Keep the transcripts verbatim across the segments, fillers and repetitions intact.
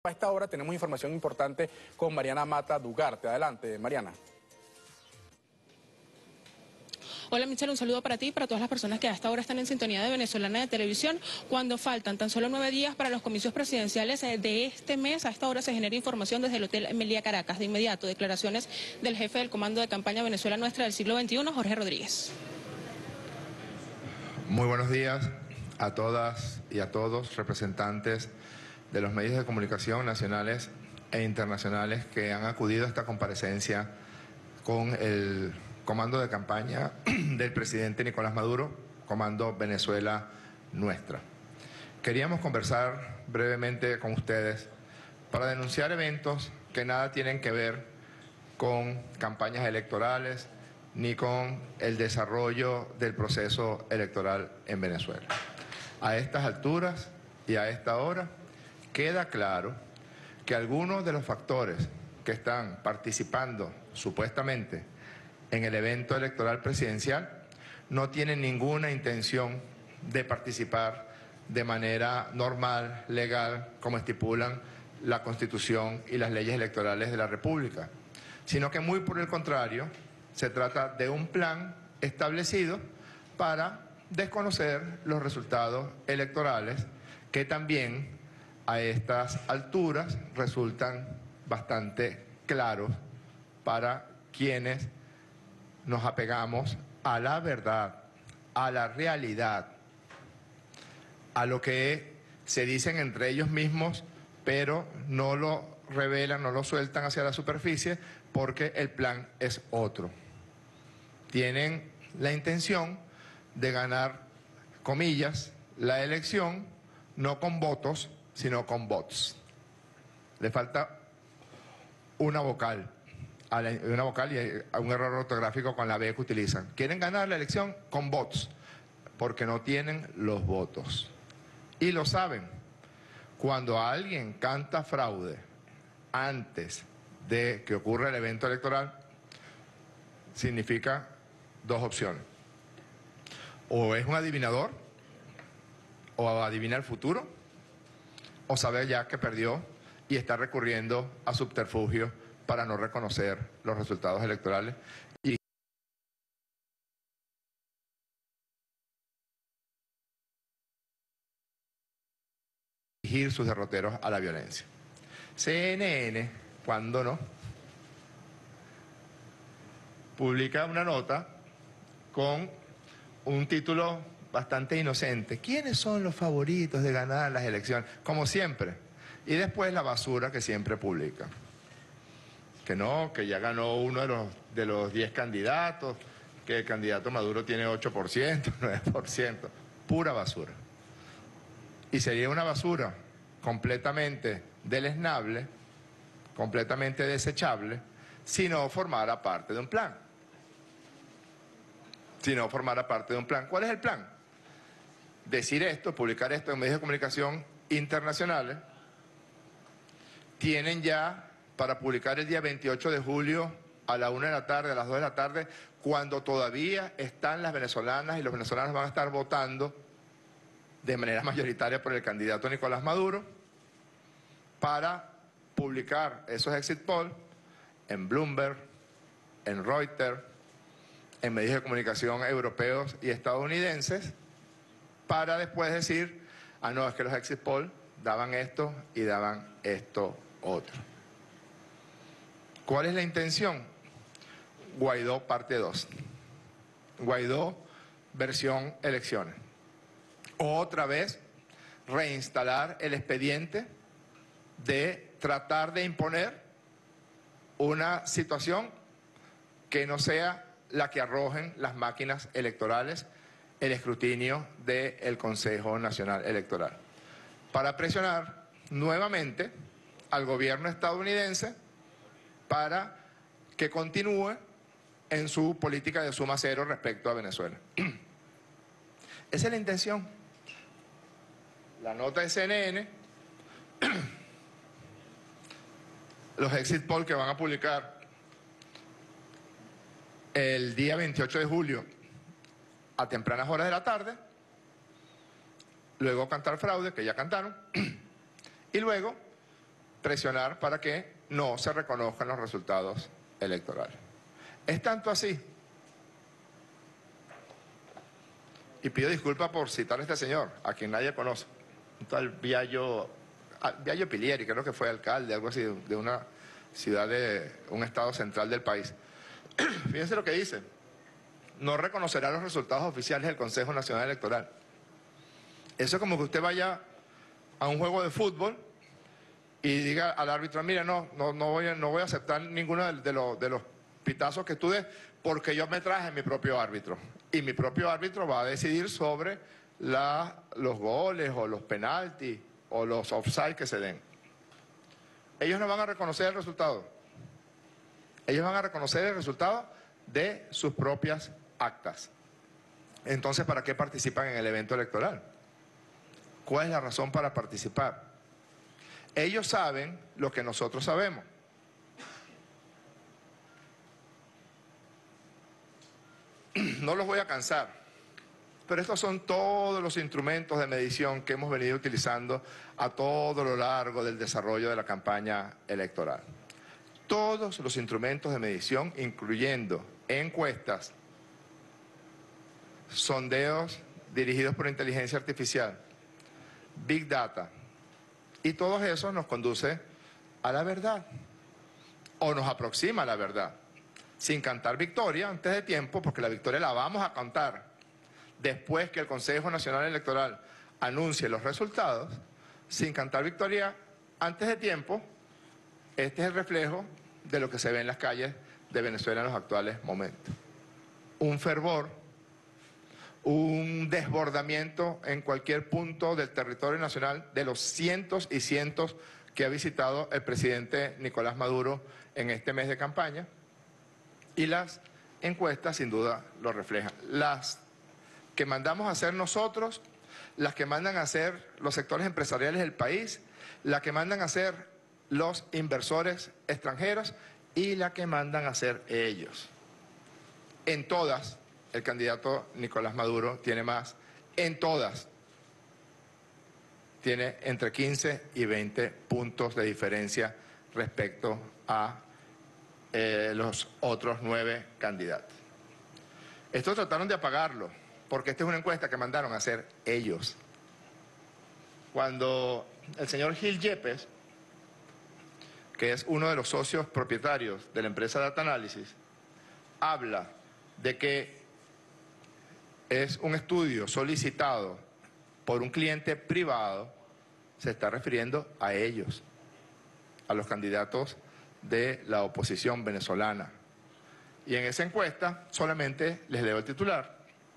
A esta hora tenemos información importante con Mariana Mata Dugarte. Adelante, Mariana. Hola Michelle, un saludo para ti y para todas las personas que a esta hora están en sintonía de Venezolana de Televisión. Cuando faltan tan solo nueve días para los comicios presidenciales de este mes, a esta hora se genera información desde el Hotel Meliá Caracas. De inmediato, declaraciones del jefe del Comando de Campaña Venezuela Nuestra del siglo veintiuno, Jorge Rodríguez. Muy buenos días a todas y a todos, representantes de los medios de comunicación nacionales e internacionales que han acudido a esta comparecencia con el comando de campaña del presidente Nicolás Maduro, Comando Venezuela Nuestra. Queríamos conversar brevemente con ustedes para denunciar eventos que nada tienen que ver con campañas electorales ni con el desarrollo del proceso electoral en Venezuela. A estas alturas y a esta hora queda claro que algunos de los factores que están participando supuestamente en el evento electoral presidencial no tienen ninguna intención de participar de manera normal, legal, como estipulan la Constitución y las leyes electorales de la República, sino que muy por el contrario, se trata de un plan establecido para desconocer los resultados electorales que también a estas alturas resultan bastante claros para quienes nos apegamos a la verdad, a la realidad, a lo que se dicen entre ellos mismos, pero no lo revelan, no lo sueltan hacia la superficie porque el plan es otro. Tienen la intención de ganar, comillas, la elección no con votos, sino con bots. Le falta una vocal, a la, una vocal y a un error ortográfico con la B que utilizan. Quieren ganar la elección con bots, porque no tienen los votos. Y lo saben. Cuando alguien canta fraude antes de que ocurra el evento electoral, significa dos opciones. O es un adivinador, o adivina el futuro, o sabe ya que perdió y está recurriendo a subterfugios para no reconocer los resultados electorales y dirigir sus derroteros a la violencia. C N N, cuando no, publica una nota con un título bastante inocente. ¿Quiénes son los favoritos de ganar las elecciones? Como siempre. Y después la basura que siempre publica. Que no, que ya ganó uno de los de los diez candidatos, que el candidato Maduro tiene ocho por ciento, nueve por ciento. Pura basura. Y sería una basura completamente deleznable, completamente desechable, si no formara parte de un plan. Si no formara parte de un plan. ¿Cuál es el plan? Decir esto, publicar esto en medios de comunicación internacionales. Tienen ya para publicar el día veintiocho de julio a la una de la tarde, a las dos de la tarde, cuando todavía están las venezolanas y los venezolanos van a estar votando de manera mayoritaria por el candidato Nicolás Maduro, para publicar esos exit polls en Bloomberg, en Reuters, en medios de comunicación europeos y estadounidenses, para después decir, ah no, es que los exit polls daban esto y daban esto otro. ¿Cuál es la intención? Guaidó parte dos. Guaidó versión elecciones. Otra vez reinstalar el expediente de tratar de imponer una situación que no sea la que arrojen las máquinas electorales, el escrutinio del Consejo Nacional Electoral, para presionar nuevamente al gobierno estadounidense para que continúe en su política de suma cero respecto a Venezuela. Esa es la intención. La nota de C N N, los exit polls que van a publicar el día veintiocho de julio a tempranas horas de la tarde, luego cantar fraude, que ya cantaron, y luego presionar para que no se reconozcan los resultados electorales. Es tanto así. Y pido disculpas por citar a este señor, a quien nadie conoce. Un tal Viallo, Viallo Pilieri, creo que fue alcalde, algo así, de una ciudad de un estado central del país. Fíjense lo que dice. No reconocerá los resultados oficiales del Consejo Nacional Electoral. Eso es como que usted vaya a un juego de fútbol y diga al árbitro, mire, no, no, no, voy, a, no voy a aceptar ninguno de, de, los, de los pitazos que tú des porque yo me traje mi propio árbitro. Y mi propio árbitro va a decidir sobre la, los goles o los penaltis o los offside que se den. Ellos no van a reconocer el resultado. Ellos van a reconocer el resultado de sus propias actas. Entonces, ¿para qué participan en el evento electoral? ¿Cuál es la razón para participar? Ellos saben lo que nosotros sabemos. No los voy a cansar, pero estos son todos los instrumentos de medición que hemos venido utilizando a todo lo largo del desarrollo de la campaña electoral. Todos los instrumentos de medición, incluyendo encuestas, sondeos dirigidos por inteligencia artificial, Big Data, y todo eso nos conduce a la verdad, o nos aproxima a la verdad, sin cantar victoria antes de tiempo, porque la victoria la vamos a cantar después que el Consejo Nacional Electoral anuncie los resultados, sin cantar victoria antes de tiempo. Este es el reflejo de lo que se ve en las calles de Venezuela en los actuales momentos. Un fervor, un desbordamiento en cualquier punto del territorio nacional de los cientos y cientos que ha visitado el presidente Nicolás Maduro en este mes de campaña, y las encuestas sin duda lo reflejan. Las que mandamos a hacer nosotros, las que mandan a hacer los sectores empresariales del país, las que mandan a hacer los inversores extranjeros y la que mandan a hacer ellos. En todas, el candidato Nicolás Maduro tiene más. En todas, tiene entre quince y veinte puntos de diferencia respecto a eh, los otros nueve candidatos. Estos trataron de apagarlo, porque esta es una encuesta que mandaron a hacer ellos. Cuando el señor Gil Yepes, que es uno de los socios propietarios de la empresa Data Analysis, habla de que es un estudio solicitado por un cliente privado, se está refiriendo a ellos, a los candidatos de la oposición venezolana. Y en esa encuesta solamente les leo el titular.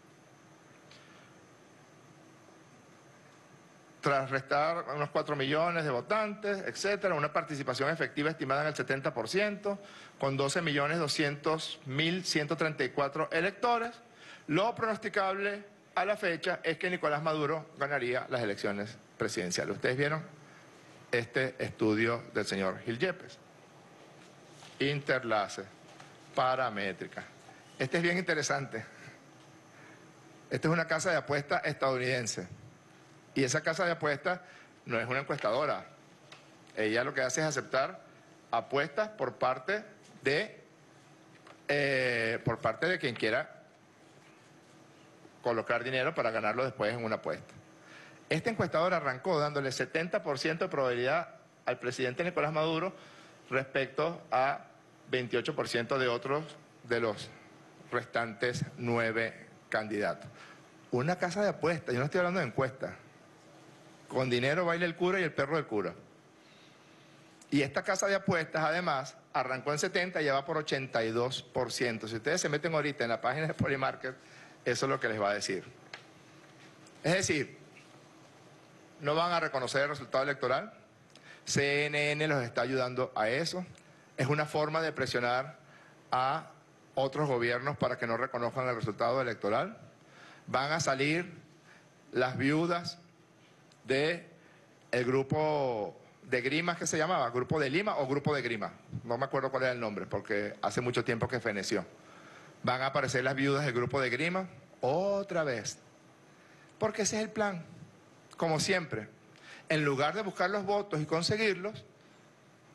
Tras restar unos cuatro millones de votantes, etcétera, una participación efectiva estimada en el setenta por ciento, con doce millones doscientos mil ciento treinta y cuatro electores, lo pronosticable a la fecha es que Nicolás Maduro ganaría las elecciones presidenciales. Ustedes vieron este estudio del señor Gil Yepes. Interlace, paramétrica. Este es bien interesante. Esta es una casa de apuestas estadounidense. Y esa casa de apuestas no es una encuestadora. Ella lo que hace es aceptar apuestas por parte de, eh, por parte de quien quiera colocar dinero para ganarlo después en una apuesta. Esta encuestadora arrancó dándole setenta por ciento de probabilidad al presidente Nicolás Maduro respecto a veintiocho por ciento de otros de los restantes nueve candidatos. Una casa de apuestas, yo no estoy hablando de encuestas. Con dinero baila el cura y el perro del cura. Y esta casa de apuestas, además, arrancó en setenta y ya va por ochenta y dos por ciento. Si ustedes se meten ahorita en la página de Polymarket, eso es lo que les va a decir. Es decir, no van a reconocer el resultado electoral. C N N los está ayudando a eso. Es una forma de presionar a otros gobiernos para que no reconozcan el resultado electoral. Van a salir las viudas de el grupo de Grimas, que se llamaba, Grupo de Lima o Grupo de Grima, no me acuerdo cuál era el nombre porque hace mucho tiempo que feneció. Van a aparecer las viudas del Grupo de Grima otra vez, porque ese es el plan, como siempre. En lugar de buscar los votos y conseguirlos,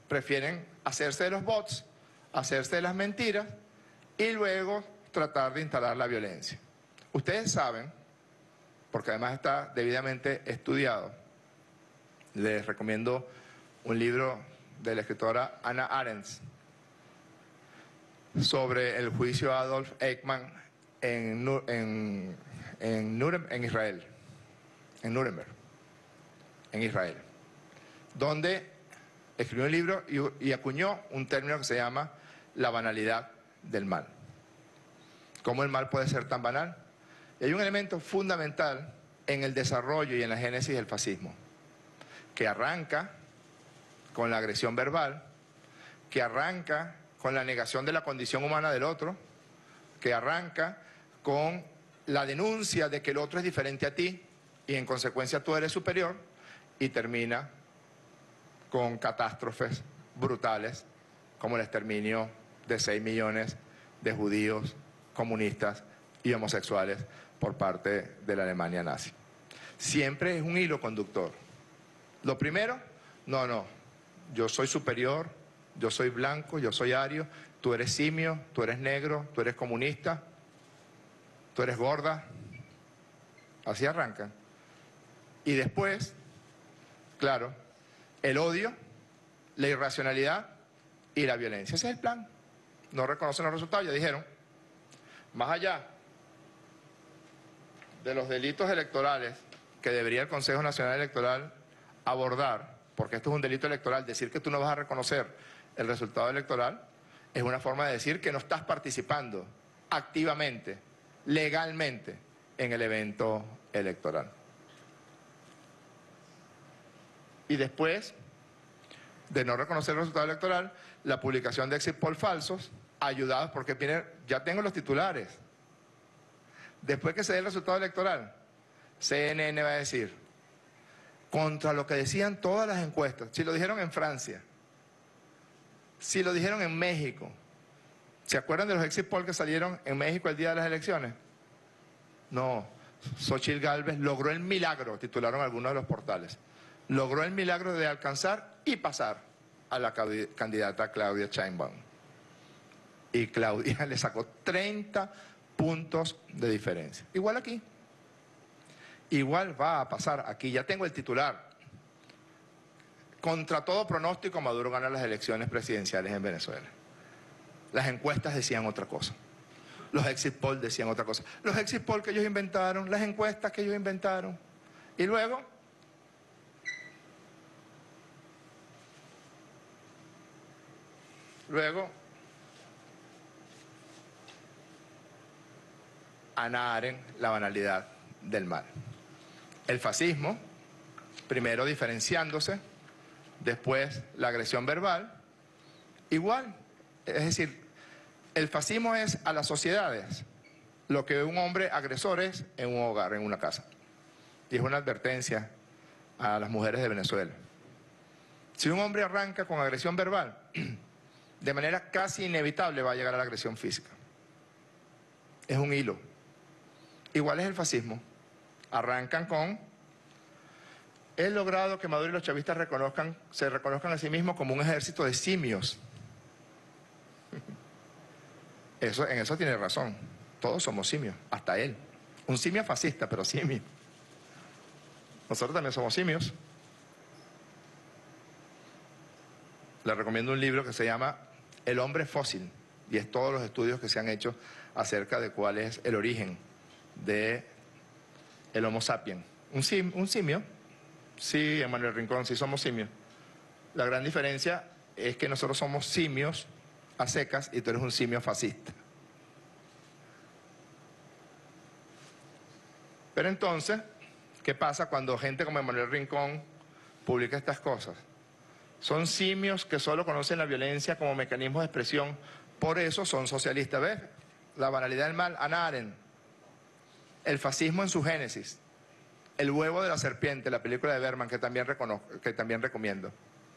prefieren hacerse de los bots, hacerse de las mentiras y luego tratar de instalar la violencia. Ustedes saben, porque además está debidamente estudiado, les recomiendo un libro de la escritora Hannah Arendt sobre el juicio a Adolf Eichmann en, en, en, Nuremberg, en Israel, en Nuremberg, en Israel, donde escribió un libro y, y acuñó un término que se llama la banalidad del mal. ¿Cómo el mal puede ser tan banal? Y hay un elemento fundamental en el desarrollo y en la génesis del fascismo, que arranca con la agresión verbal, que arranca con la negación de la condición humana del otro, que arranca con la denuncia de que el otro es diferente a ti y en consecuencia tú eres superior, y termina con catástrofes brutales como el exterminio de seis millones de judíos, comunistas y homosexuales por parte de la Alemania nazi. Siempre es un hilo conductor. Lo primero, no, no, yo soy superior, yo soy blanco, yo soy ario, tú eres simio, tú eres negro, tú eres comunista, tú eres gorda. Así arrancan. Y después, claro, el odio, la irracionalidad y la violencia. Ese es el plan. No reconocen los resultados, ya dijeron. Más allá de los delitos electorales que debería el Consejo Nacional Electoral abordar, porque esto es un delito electoral, decir que tú no vas a reconocer el resultado electoral es una forma de decir que no estás participando activamente, legalmente, en el evento electoral. Y después de no reconocer el resultado electoral, la publicación de exit poll falsos, ayudados porque viene, ya tengo los titulares. Después que se dé el resultado electoral, C N N va a decir, contra lo que decían todas las encuestas, si lo dijeron en Francia, si lo dijeron en México, ¿se acuerdan de los exit poll que salieron en México el día de las elecciones? No, Xochitl Gálvez logró el milagro, titularon algunos de los portales, logró el milagro de alcanzar y pasar a la candidata Claudia Sheinbaum. Y Claudia le sacó treinta puntos de diferencia. Igual aquí. Igual va a pasar aquí. Ya tengo el titular. Contra todo pronóstico, Maduro gana las elecciones presidenciales en Venezuela. Las encuestas decían otra cosa. Los exit poll decían otra cosa. Los exit poll que ellos inventaron, las encuestas que ellos inventaron. Y luego, luego, Hannah Arendt, la banalidad del mal. El fascismo, primero diferenciándose, después la agresión verbal, igual, es decir, el fascismo es a las sociedades lo que un hombre agresor es en un hogar, en una casa. Y es una advertencia a las mujeres de Venezuela. Si un hombre arranca con agresión verbal, de manera casi inevitable va a llegar a la agresión física. Es un hilo. Igual es el fascismo. Arrancan con... He logrado que Maduro y los chavistas reconozcan, se reconozcan a sí mismos como un ejército de simios. Eso, en eso tiene razón. Todos somos simios, hasta él. Un simio fascista, pero simio. Nosotros también somos simios. Les recomiendo un libro que se llama El hombre fósil, y es todos los estudios que se han hecho acerca de cuál es el origen de el Homo sapiens. Un, sim, un simio, sí, Emmanuel Rincón, sí somos simios. La gran diferencia es que nosotros somos simios a secas y tú eres un simio fascista. Pero entonces, ¿qué pasa cuando gente como Emmanuel Rincón publica estas cosas? Son simios que solo conocen la violencia como mecanismo de expresión, por eso son socialistas. ¿Ves? La banalidad del mal, Hannah Arendt. El fascismo en su génesis. El huevo de la serpiente, la película de Berman, que también, reconozco, que también recomiendo.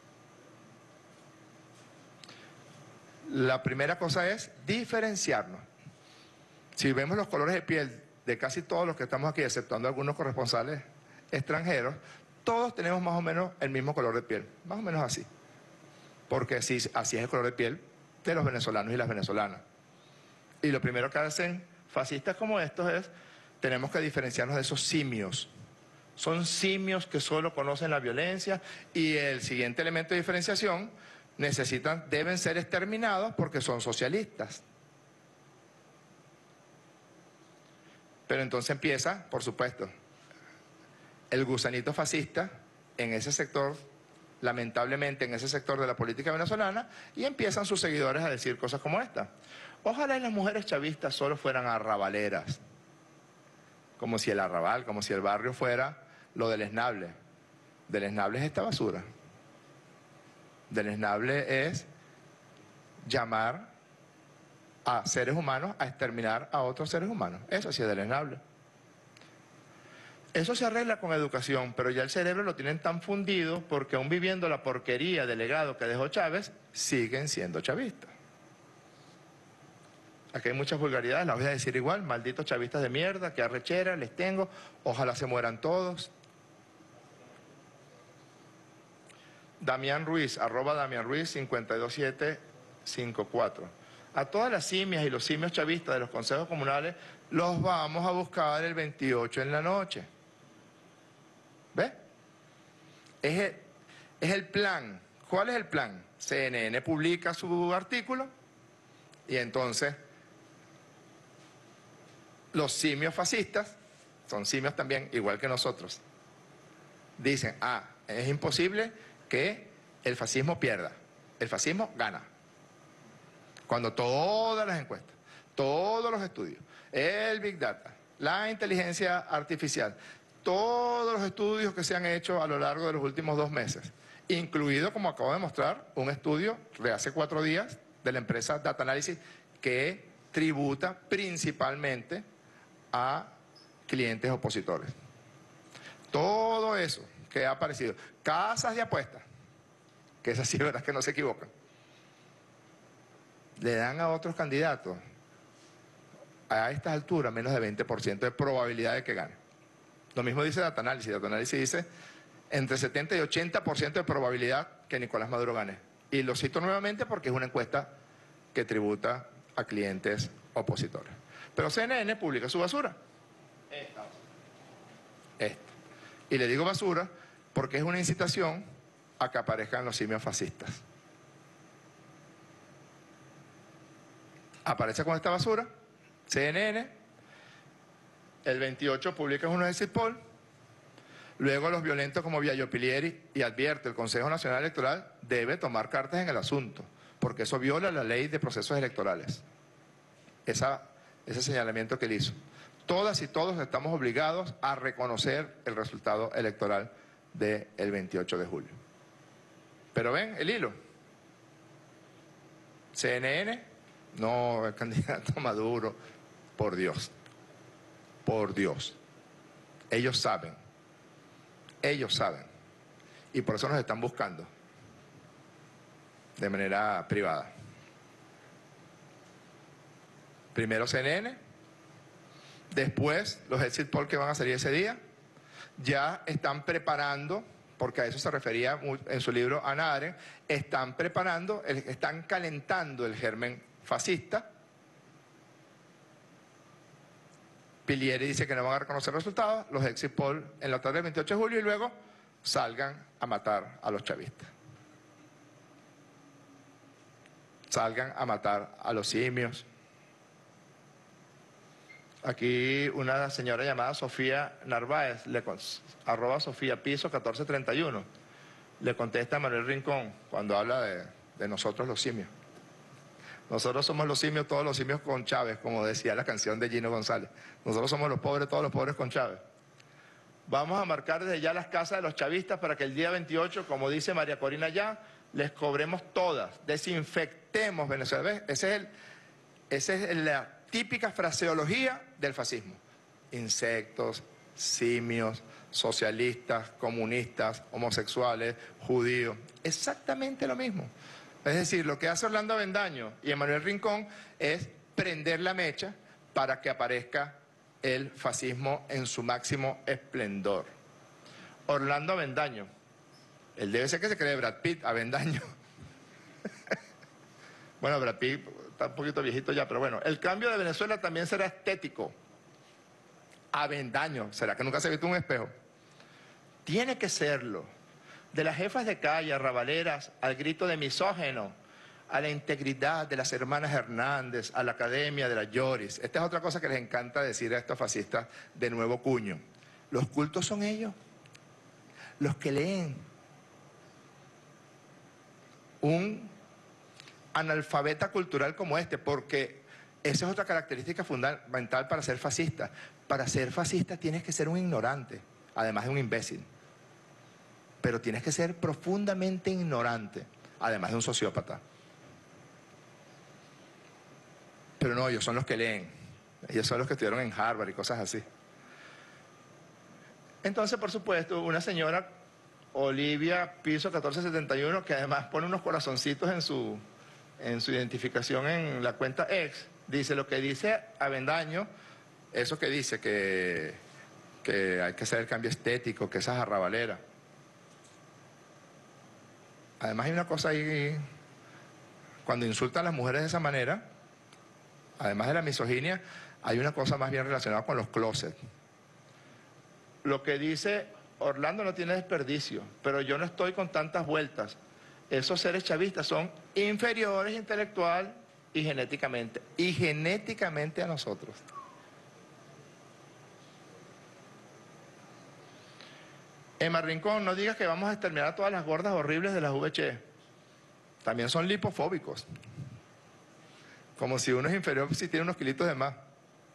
La primera cosa es diferenciarnos. Si vemos los colores de piel de casi todos los que estamos aquí, exceptuando algunos corresponsales extranjeros, todos tenemos más o menos el mismo color de piel, más o menos así. porque así, así es el color de piel de los venezolanos y las venezolanas. Y lo primero que hacen fascistas como estos es, tenemos que diferenciarnos de esos simios. Son simios que solo conocen la violencia y el siguiente elemento de diferenciación, necesitan, deben ser exterminados porque son socialistas. Pero entonces empieza, por supuesto, el gusanito fascista en ese sector, lamentablemente en ese sector de la política venezolana, y empiezan sus seguidores a decir cosas como esta. Ojalá y las mujeres chavistas solo fueran arrabaleras, como si el arrabal, como si el barrio fuera lo del esnable. Del esnable es esta basura. Del esnable es llamar a seres humanos a exterminar a otros seres humanos. Eso sí es del esnable. Eso se arregla con educación, pero ya el cerebro lo tienen tan fundido porque aún viviendo la porquería del legado que dejó Chávez, siguen siendo chavistas. Aquí hay muchas vulgaridades, las voy a decir igual, malditos chavistas de mierda, que arrechera les tengo, ojalá se mueran todos. Damián Ruiz, arroba Damián Ruiz cincuenta y dos siete cincuenta y cuatro. A todas las simias y los simios chavistas de los consejos comunales los vamos a buscar el veintiocho en la noche. ¿Ves? Es el, es el plan. ¿Cuál es el plan? C N N publica su artículo y entonces los simios fascistas, son simios también, igual que nosotros, dicen, ah, es imposible que el fascismo pierda, el fascismo gana. Cuando todas las encuestas, todos los estudios, el Big Data, la inteligencia artificial, todos los estudios que se han hecho a lo largo de los últimos dos meses, incluido, como acabo de mostrar, un estudio de hace cuatro días de la empresa Data Analysis que tributa principalmente a clientes opositores. Todo eso que ha aparecido, casas de apuestas, que esas sí, verdad que no se equivocan, le dan a otros candidatos a estas alturas menos de veinte por ciento de probabilidad de que gane. Lo mismo dice Data Analysis. Data Analysis dice entre setenta y ochenta por ciento de probabilidad que Nicolás Maduro gane. Y lo cito nuevamente porque es una encuesta que tributa a clientes opositores. Pero C N N publica su basura. Esta. Esta. Y le digo basura porque es una incitación a que aparezcan los simios fascistas. Aparece con esta basura, C N N, el veintiocho publica unos exit poll, luego los violentos como Viallo Pilieri y advierte el Consejo Nacional Electoral debe tomar cartas en el asunto, porque eso viola la ley de procesos electorales. Esa, ese señalamiento que él hizo. Todas y todos estamos obligados a reconocer el resultado electoral del veintiocho de julio. Pero ven el hilo. C N N, no, el candidato Maduro, por Dios, por Dios. Ellos saben, ellos saben, y por eso nos están buscando de manera privada. Primero C N N, después los exit poll que van a salir ese día, ya están preparando, porque a eso se refería en su libro Hannah Arendt, están preparando, están calentando el germen fascista. Pilieri dice que no van a reconocer resultados, los exit poll en la tarde del veintiocho de julio y luego salgan a matar a los chavistas. Salgan a matar a los simios. Aquí una señora llamada Sofía Narváez, le, arroba Sofía Piso catorce treinta y uno, le contesta a Manuel Rincón cuando habla de, de nosotros los simios. Nosotros somos los simios, todos los simios con Chávez, como decía la canción de Gino González. Nosotros somos los pobres, todos los pobres con Chávez. Vamos a marcar desde ya las casas de los chavistas para que el día veintiocho, como dice María Corina ya, les cobremos todas, desinfectemos Venezuela. ¿Ves? Ese es el, esa es la típica fraseología del fascismo. Insectos, simios, socialistas, comunistas, homosexuales, judíos. Exactamente lo mismo. Es decir, lo que hace Orlando Avendaño y Emanuel Rincón es prender la mecha para que aparezca el fascismo en su máximo esplendor. Orlando Avendaño, él debe ser que se cree Brad Pitt, Avendaño. Bueno, Brad Pitt está un poquito viejito ya, pero bueno, el cambio de Venezuela también será estético. Avendaño, ¿será que nunca se ha visto un espejo? Tiene que serlo. De las jefas de calle, arrabaleras, al grito de misógeno, a la integridad de las hermanas Hernández, a la academia de la Lloris. Esta es otra cosa que les encanta decir a estos fascistas de nuevo cuño. Los cultos son ellos, los que leen. Un analfabeta cultural como este, porque esa es otra característica fundamental para ser fascista. Para ser fascista tienes que ser un ignorante, además de un imbécil. Pero tienes que ser profundamente ignorante, además de un sociópata. Pero no, ellos son los que leen. Ellos son los que estudiaron en Harvard y cosas así. Entonces, por supuesto, una señora, Olivia Piso catorce setenta y uno, que además pone unos corazoncitos en su, en su identificación en la cuenta ex, dice lo que dice Avendaño, eso que dice que, que hay que hacer el cambio estético, que esa es arrabalera. Además hay una cosa ahí, cuando insultan a las mujeres de esa manera, además de la misoginia, hay una cosa más bien relacionada con los closets. Lo que dice Orlando no tiene desperdicio, pero yo no estoy con tantas vueltas. Esos seres chavistas son inferiores intelectual y genéticamente, y genéticamente a nosotros. Emma Rincón, no digas que vamos a exterminar a todas las gordas horribles de las V H. También son lipofóbicos. Como si uno es inferior si tiene unos kilitos de más.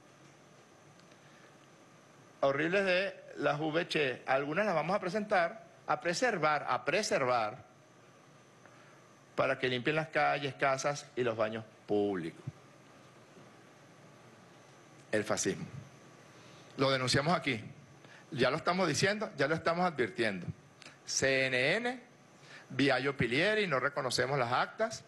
Horribles de las V H. Algunas las vamos a presentar, a preservar, a preservar, para que limpien las calles, casas y los baños públicos. El fascismo. Lo denunciamos aquí. Ya lo estamos diciendo, ya lo estamos advirtiendo. C N N, Viallo Pilieri, no reconocemos las actas.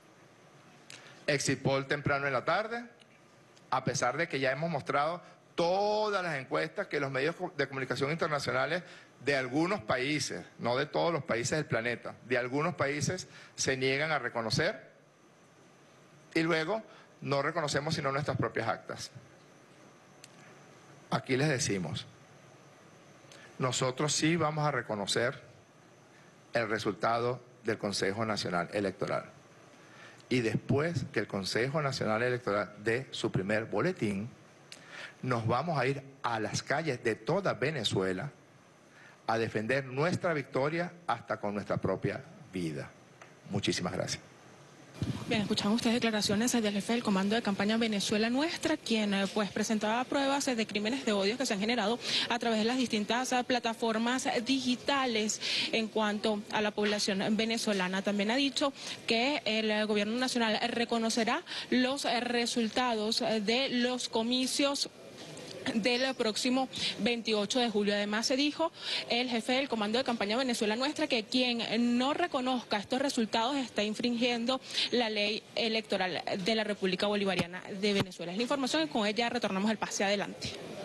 Exipol temprano en la tarde, a pesar de que ya hemos mostrado todas las encuestas que los medios de comunicación internacionales de algunos países, no de todos los países del planeta, de algunos países se niegan a reconocer, y luego no reconocemos sino nuestras propias actas. Aquí les decimos, nosotros sí vamos a reconocer el resultado del Consejo Nacional Electoral. Y después que el Consejo Nacional Electoral dé su primer boletín, nos vamos a ir a las calles de toda Venezuela a defender nuestra victoria hasta con nuestra propia vida. Muchísimas gracias. Bien, escuchaban ustedes declaraciones del jefe del Comando de Campaña Venezuela Nuestra, quien eh, pues presentaba pruebas de crímenes de odio que se han generado a través de las distintas eh, plataformas digitales en cuanto a la población venezolana. También ha dicho que el eh, gobierno nacional reconocerá los eh, resultados eh, de los comicios del próximo veintiocho de julio. Además se dijo el jefe del Comando de Campaña Venezuela Nuestra que quien no reconozca estos resultados está infringiendo la ley electoral de la República Bolivariana de Venezuela. Es la información y con ella retornamos al pase adelante.